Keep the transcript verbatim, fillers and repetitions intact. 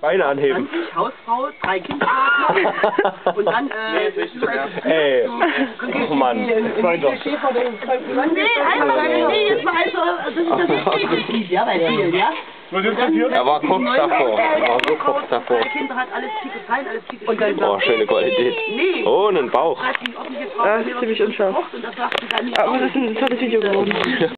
Beine anheben. zwanzig, Hausfrau, drei Kindergarten und dann, äh, Ey, oh Mann. Nee, einfach, nee, jetzt mal einfach, das ist das Prinzip, ja, bei vielen, ja. Er war kurz davor, er war so kurz davor. Drei Kinder hat alles Tickets rein, alles Tickets rein. Oh, schöne Qualität. Nee. Oh, einen Bauch. Das ist ziemlich unscharf. Aber das ist ein tolles Video geworden.